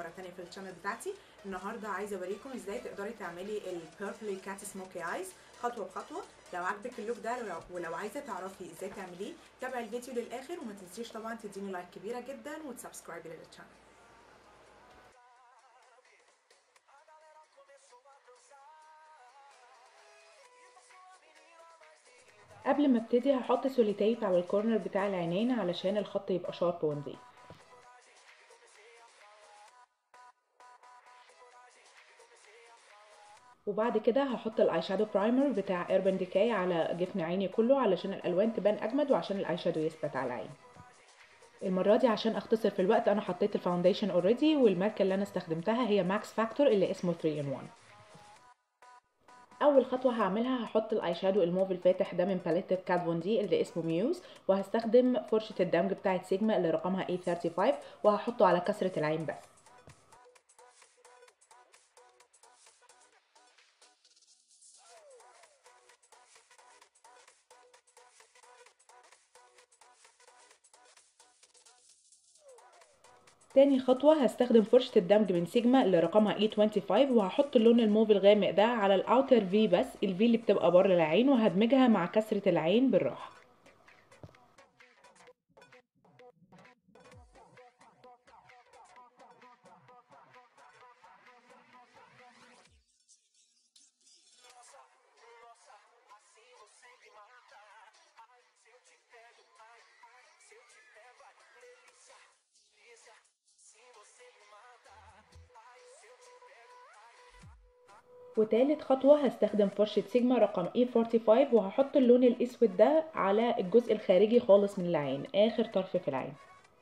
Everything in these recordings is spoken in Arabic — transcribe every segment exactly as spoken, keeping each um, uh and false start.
مرة تانية في الشانل بتاعتي. النهاردة عايزة اوريكم ازاي تقدري تعملي البيربل كات سموكي ايز خطوة بخطوة. لو عجبك اللوك ده ولو, ولو عايزة تعرفي ازاي تعمليه تابعي الفيديو للاخر، وما تنسيش طبعا تديني لايك كبيرة جدا وتسبسكرايبي للشانل. قبل ما ابتدي هحط سوليتيب على الكورنر بتاع العينين علشان الخط يبقى شارب ونظيف. وبعد كده هحط الاي شادو برايمر بتاع ايربن ديكاي على جفن عيني كله علشان الالوان تبان اجمد وعشان الاي شادو يثبت على العين. المره دي عشان اختصر في الوقت انا حطيت الفاونديشن اوريدي، والماركه اللي انا استخدمتها هي ماكس فاكتور اللي اسمه ثري إن ون. اول خطوه هعملها هحط الاي شادو الموف الفاتح ده من باليت كات فون دي اللي اسمه ميوز، وهستخدم فرشه الدمج بتاعه سيجما اللي رقمها إيه خمسة وثلاثين وهحطه على كسره العين بس. تاني خطوة هستخدم فرشة الدمج من سيجما اللي رقمها إيه خمسة وعشرين وهحط اللون الموف الغامق ده على الاوتر في بس، الفي اللي بتبقى بره العين، وهدمجها مع كسرة العين بالراحة. وتالت خطوة هستخدم فرشة سيجما رقم إيه خمسة وأربعين وهحط اللون الأسود ده على الجزء الخارجي خالص من العين، آخر طرف في العين.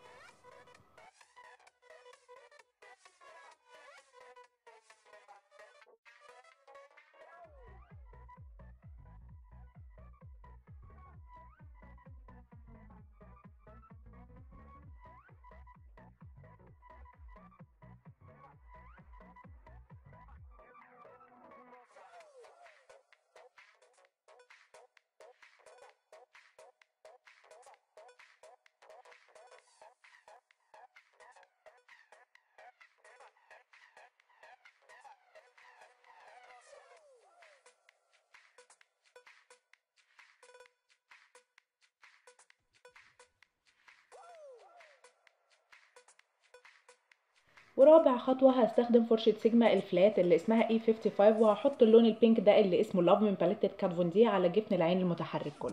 ورابع خطوة هستخدم فرشة سيجما الفلات اللي اسمها إيه خمسة وخمسين وهحط اللون البينك ده اللي اسمه لاف من باليتة كات فون دي على جفن العين المتحرك كله.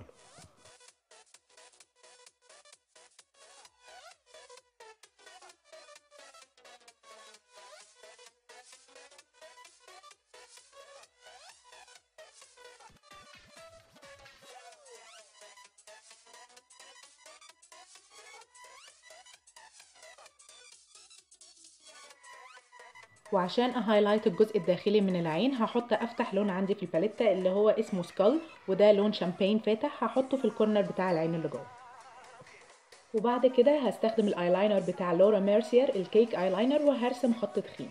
وعشان اهايلايت الجزء الداخلي من العين هحط افتح لون عندي في الباليتة اللي هو اسمه سكال، وده لون شامبين فاتح هحطه في الكورنر بتاع العين اللي جوه. وبعد كده هستخدم الايلاينر بتاع لورا ميرسير الكيك ايلاينر وهرسم خط تخين.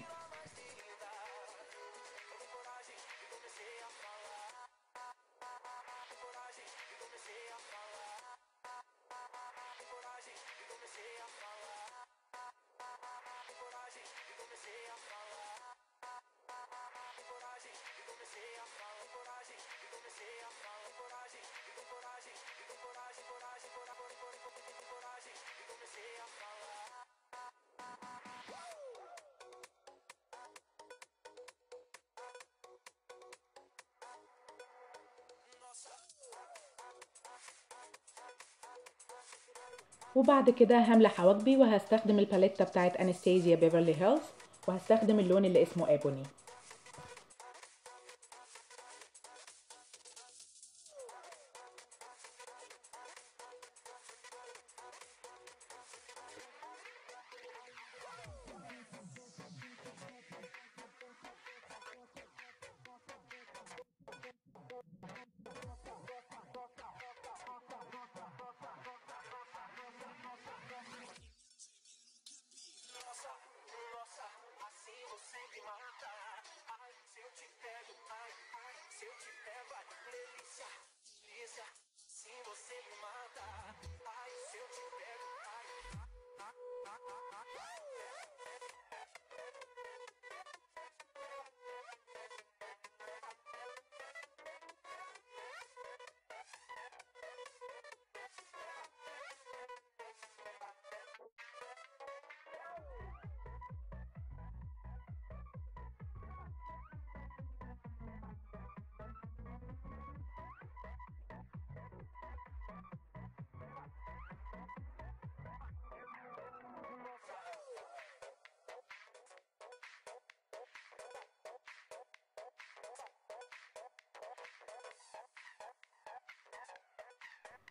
وبعد كده هملى حواجبي وهستخدم الباليتة بتاعت انستيزيا بيفرلي هيلز وهستخدم اللون اللي اسمه ايبوني.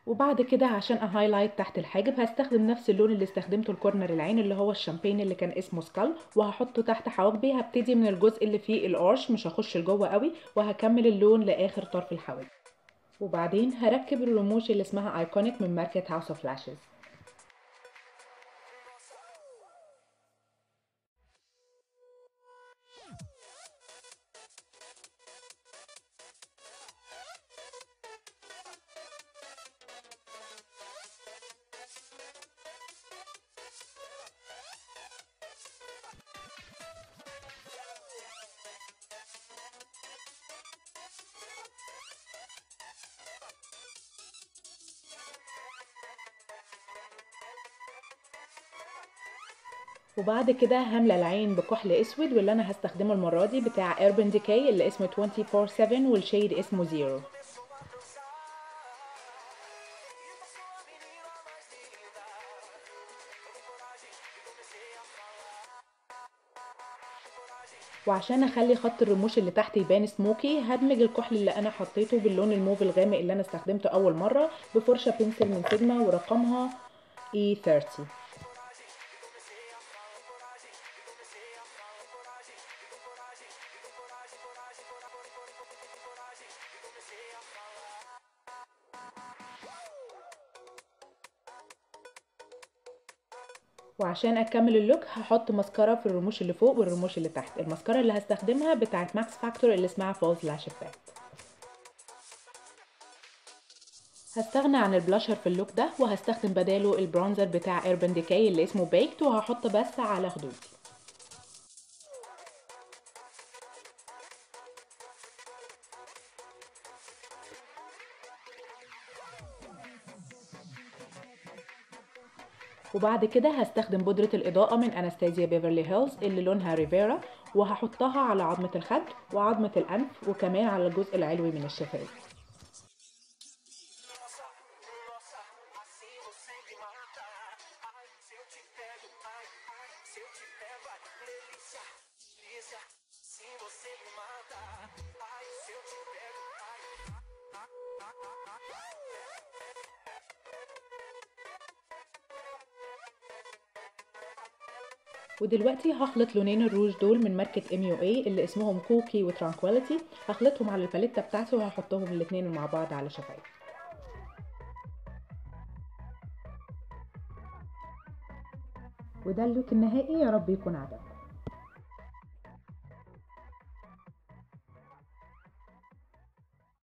وبعد كده عشان اهايلايت تحت الحاجب هستخدم نفس اللون اللي استخدمته لكورنر العين اللي هو الشامبين اللي كان اسمه سكال، وهحطه تحت حواجبي. هبتدي من الجزء اللي فيه القرش، مش هخش لجوه قوي، وهكمل اللون لاخر طرف الحواجب. وبعدين هركب الرموش اللي اسمها ايكونيك من ماركة هاوس اوف لاشز. وبعد كده هملى العين بكحل اسود، واللي انا هستخدمه المره دي بتاع ايربن ديكاي اللي اسمه أربعة وعشرين سبعة والشيد اسمه زيرو. وعشان اخلي خط الرموش اللي تحت يبان سموكي، هدمج الكحل اللي انا حطيته باللون الموف الغامق اللي انا استخدمته اول مره بفرشه بنسل من سيجما ورقمها إي ثلاثين. وعشان اكمل اللوك هحط ماسكارا في الرموش اللي فوق والرموش اللي تحت. الماسكارا اللي هستخدمها بتاعت ماكس فاكتور اللي اسمها فولز لاش افكت. هستغنى عن البلاشر في اللوك ده، وهستخدم بداله البرونزر بتاع ايربن ديكاي اللي اسمه بيكت، وهحط بس على خدودي. وبعد كده هستخدم بودرة الإضاءة من أناستازيا بيفرلي هيلز اللي لونها ريفيرا، وهحطها على عظمة الخد وعظمة الأنف وكمان على الجزء العلوي من الشفايف. ودلوقتي هخلط لونين الروج دول من ماركة ام يو اي اللي اسمهم كوكي وترانكويليتي، هخلطهم على الباليتة بتاعتي وهحطهم الاتنين مع بعض على شفايفي. وده اللوك النهائي، يا رب يكون عجبكم.